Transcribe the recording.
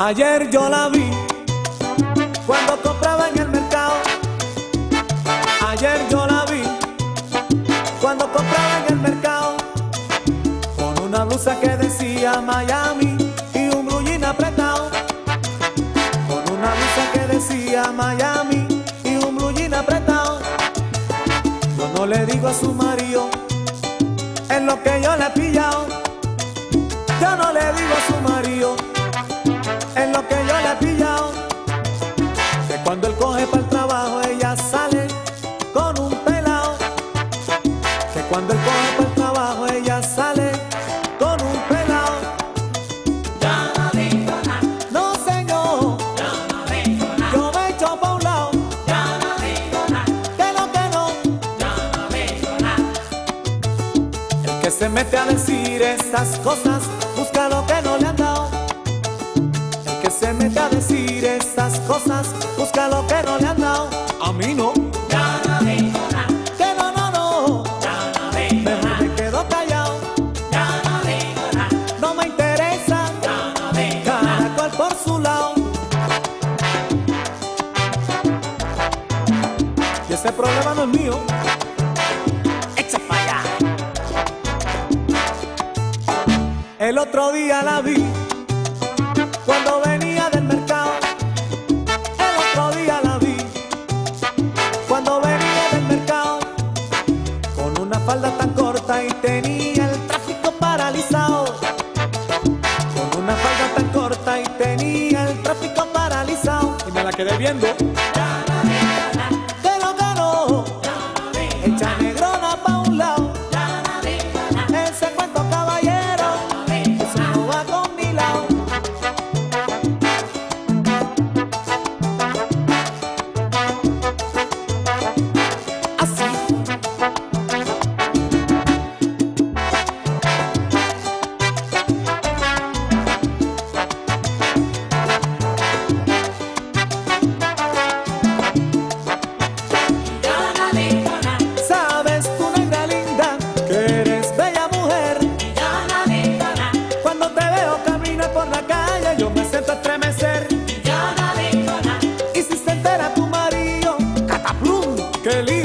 Ayer yo la vi cuando compraba en el mercado. Ayer yo la vi cuando compraba en el mercado, con una blusa que decía Miami y un blue jean apretado. Con una blusa que decía Miami y un blue jean apretado. Yo no le digo a su marido en lo que yo le he pillado. Yo no le digo a su marido en lo que yo le he pillado, que cuando él coge para el trabajo ella sale con un pelao. Que cuando él coge para el trabajo ella sale con un pelao. Yo no digo nada. No señor, Yo no digo nada. yo me echo pa' un lado. Yo no digo nada. Que no, Yo no digo nada. el que se mete a decir esas cosas busca lo que no le han dado. El que se mete a decir esas cosas busca lo que no le han dado. A mí no. Yo no digo nada. Que no, Yo no digo mejor nada. me quedo callado. Yo no digo nada. No me interesa, Yo no digo cada nada. cual por su lado. Y ese problema no es mío. Echa para allá. El otro día la vi cuando venía del mercado. El otro día la vi cuando venía del mercado, con una falda tan corta y tenía el tráfico paralizado. Con una falda tan corta y tenía el tráfico paralizado. Y me la quedé viendo. Yo no digo nada. Que no, Yo no digo echa nada. negrona pa' un lado. Yo no digo nada. Ese cuento caballero, Yo no digo eso nada. no va con mi lado. Así. Yo no digo nada. Sabes tú, negra linda, que eres bella mujer. Yo no digo nada. Cuando te veo caminar por la calle, yo me siento a estremecer. Yo no digo nada. Y si se entera tu marido, cataplum, qué lindo.